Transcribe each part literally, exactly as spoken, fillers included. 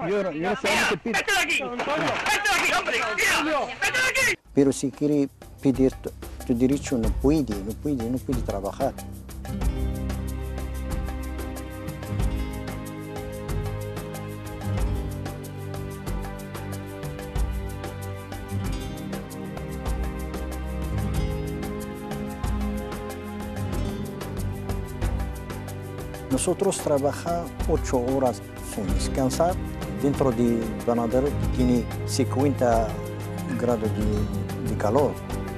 Yo, no- yo no solamente pido. ¡Vete de aquí! ¡Vete de aquí, hombre! ¡Tira! ¡Vete de aquí! Pero si quieres pedir tu, tu derecho, no puede, no puede, no puede trabajar. Nosotros trabajamos ocho horas sin descansar. Dentro de panadero tiene cincuenta grados de, de calor.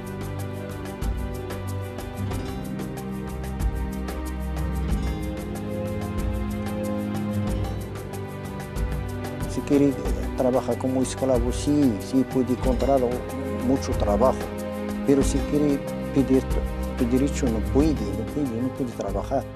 Si quiere trabajar como esclavo, sí, sí puede encontrar mucho trabajo. Pero si quiere pedir tu, tu derecho, no puede, no puede, no puede trabajar.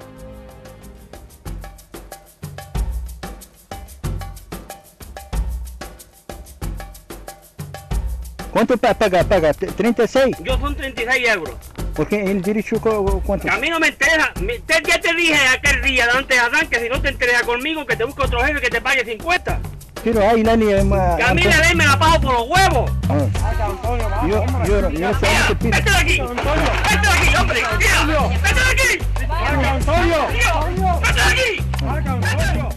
¿Cuánto pa- paga? ¿Paga? ¿treinta y seis? Yo son treinta y seis euros. Porque el derecho, cu- ¿cuánto? Que a mí no me interesa. Me- te- ya te dije aquel día delante de Adán que si no te interesa conmigo, que te busque otro jefe que te pague cincuenta. Pero ahí la ley... Que a mí la ley me la pago por los huevos. Yo, yo, no- yo no solamente pido. ¡Vete de aquí! ¡Vete de aquí, hombre! ¡Tira! ¡Vete de aquí! ¡Tío! ¡Vete de aquí! ¡Vete!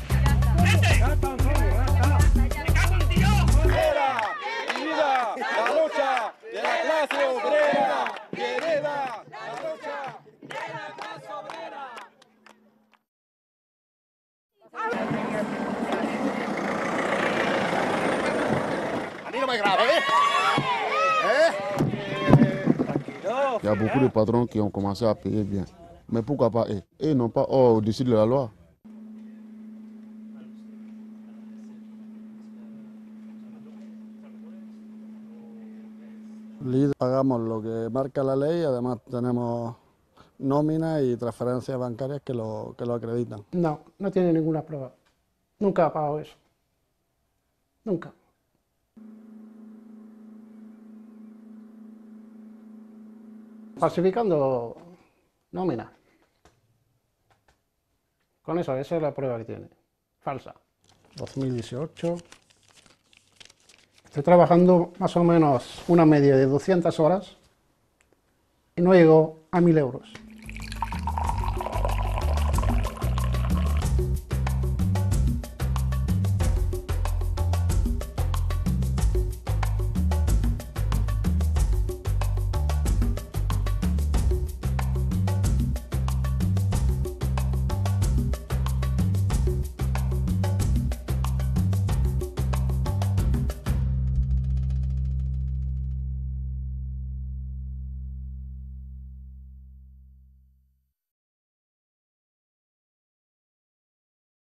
¡Me cago en Dios! ¡Viva la lucha de la clase obrera! ¡Viva la lucha de la clase obrera! A mí no me grave, ¿eh? Il y a beaucoup de patrons qui ont commencé à payer bien. Mais pourquoi pas eux? Eux n'ont pas au-dessus de la loi. Líder, pagamos lo que marca la ley, además tenemos nóminas y transferencias bancarias que lo, que lo acreditan. No, no tiene ninguna prueba. Nunca ha pagado eso. Nunca. Falsificando nóminas. Con eso, esa es la prueba que tiene. Falsa. dos mil dieciocho. Estoy trabajando más o menos una media de doscientas horas y no llego a mil euros.